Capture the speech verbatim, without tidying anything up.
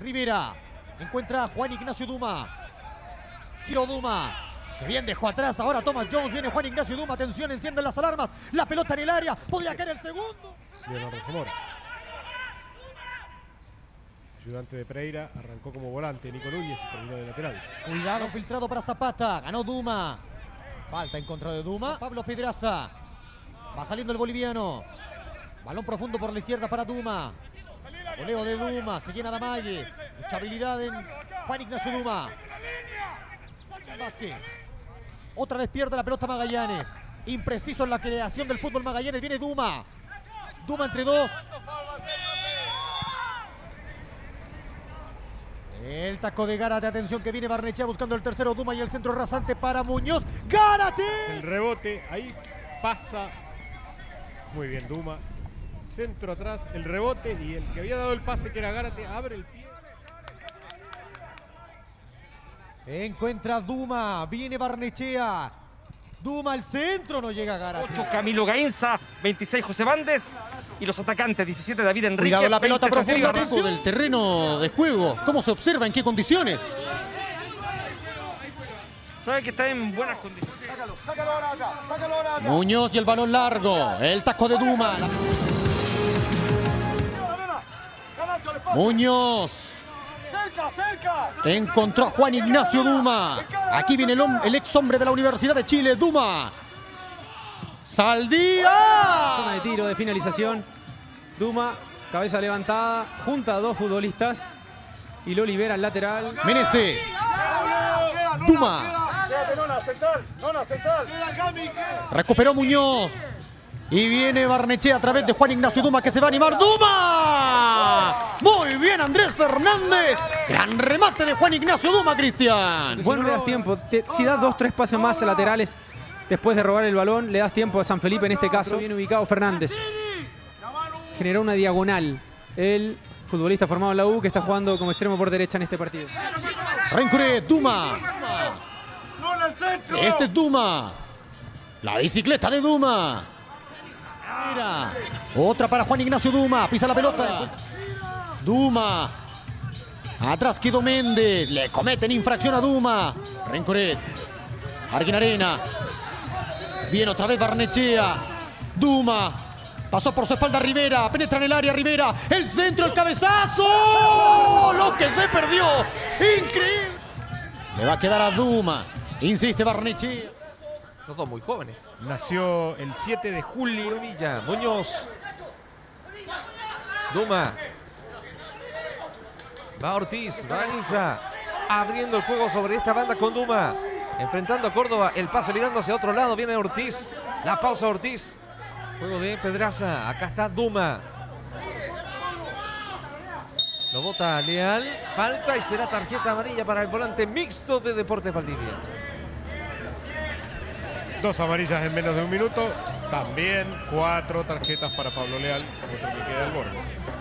Rivera. Encuentra a Juan Ignacio Duma. Giro Duma. Que bien dejó atrás. Ahora Thomas Jones. Viene Juan Ignacio Duma. Atención, encienden las alarmas. La pelota en el área. Podría caer el segundo. Leonardo Zamora. Ayudante de Pereira. Arrancó como volante. Nico Núñez y terminó de lateral. Cuidado, filtrado para Zapata. Ganó Duma. Falta en contra de Duma. Pablo Pedraza. Va saliendo el boliviano. Balón profundo por la izquierda para Duma. Voleo de Duma. Se llena Damayes. Mucha habilidad en Juan Ignacio Duma. Vázquez. Otra vez pierde la pelota Magallanes. Impreciso en la creación del fútbol Magallanes. Viene Duma. Duma entre dos. El taco de Gárate. Atención que viene Barnechea buscando el tercero. Duma y el centro rasante para Muñoz. ¡Gárate! El rebote. Ahí pasa. Muy bien Duma. Centro atrás. El rebote. Y el que había dado el pase, que era Gárate, abre el pie. Encuentra Duma. Viene Barnechea. Duma al centro. No llega Gárate. ocho Camilo Gainza. veintiséis José Bandes. Y los atacantes, diecisiete David Enríquez. Cuidado la pelota veinte profunda Cecilio dentro del terreno de juego. ¿Cómo se observa? ¿En qué condiciones? Sabe que está en buenas condiciones. Sácalo, sácalo ahora acá, sácalo ahora acá. Muñoz y el balón largo. El taco de Duma. Muñoz. Cerca, cerca. Encontró a Juan Ignacio Duma. Aquí viene el, el ex hombre de la Universidad de Chile, Duma. Saldía. Zona de tiro, de finalización. Duma, cabeza levantada, junta a dos futbolistas y lo libera al lateral. Meneses. Duma. Quédate, Nona, central, Nona, central. Recuperó Muñoz. Y viene Barnechea a través de Juan Ignacio Duma, que se va a animar. ¡Duma! Muy bien, Andrés Fernández. Gran remate de Juan Ignacio Duma, Cristian. Bueno, le das tiempo. Te, si das dos, tres pases más laterales después de robar el balón, le das tiempo a San Felipe en este caso. Bien ubicado Fernández. Generó una diagonal. El futbolista formado en la U, que está jugando como extremo por derecha en este partido. Rencure, Duma. Este es Duma. La bicicleta de Duma. Mira. Otra para Juan Ignacio Duma. Pisa la pelota. Duma. Atrás quedó Méndez. Le cometen infracción a Duma. Rencoret. Arguin Arena. Viene otra vez Barnechea. Duma. Pasó por su espalda Rivera. Penetra en el área Rivera. El centro, el cabezazo. Lo que se perdió. Increíble. Le va a quedar a Duma. Insiste Barnechea. Los dos muy jóvenes. Nació el siete de julio. Villa, Muñoz. Duma. Va Ortiz, va Anisa. Abriendo el juego sobre esta banda con Duma. Enfrentando a Córdoba. El pase mirando hacia otro lado. Viene Ortiz. La pausa Ortiz. Juego de Pedraza. Acá está Duma. Lo bota Leal. Falta y será tarjeta amarilla para el volante mixto de Deportes Valdivia. Dos amarillas en menos de un minuto. También cuatro tarjetas para Pablo Leal. Otro que queda al borde.